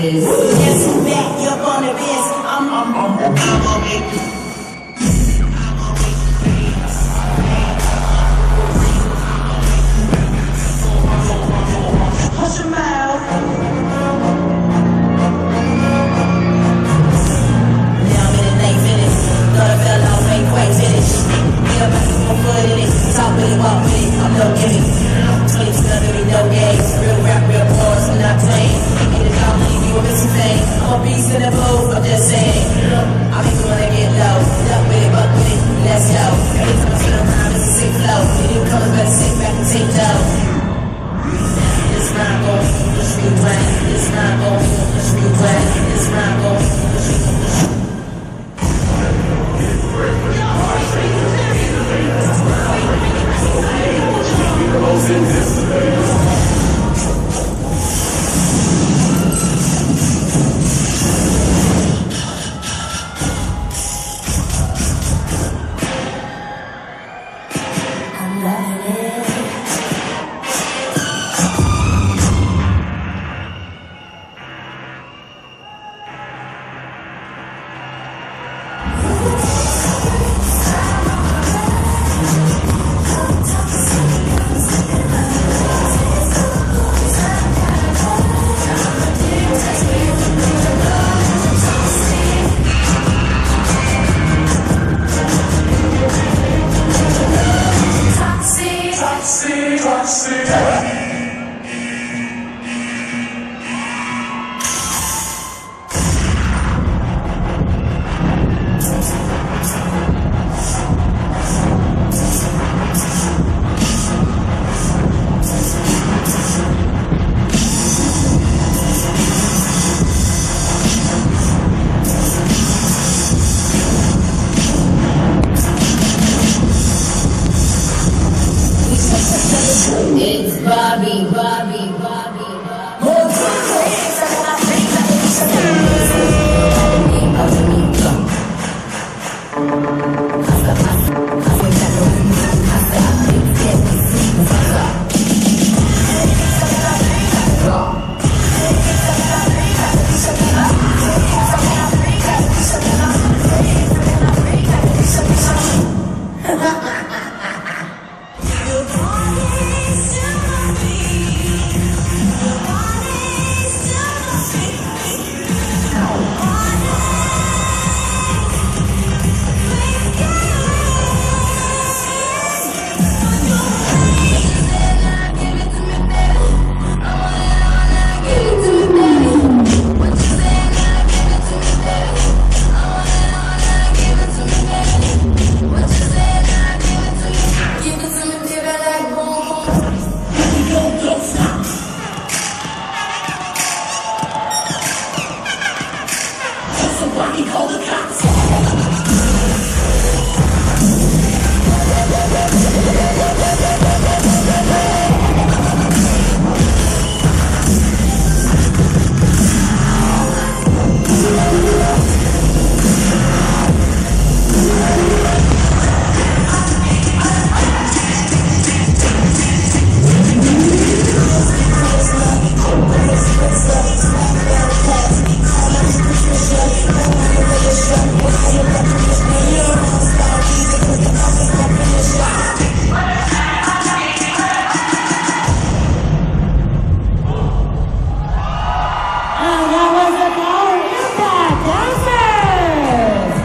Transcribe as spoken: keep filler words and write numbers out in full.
is. Yes, I'm back up on the biz. I'm, I'm, I'm, I'm gonna make you. Hush your mouth. Now I'm in the night finish. Thought I fell off, ain't quite finished. Get up, I keep my foot in it. Talk with it, walk with it. I'm no gimmick. twenty-two under me, no games. Real rap, real bars, I'm not playing. In the dog, leave you a missing thing. I'm a beast in the booth, I'm just saying. I make you wanna get low. Duck with it, buck with it, let's go. Every time I spin around, it's a sick flow. The newcomers better sit back and take dough. This rhyme gon' push me away. This rhyme gon' push me away. This rhyme gon' push me away. I'm loving it. It's Bobby, Bobby.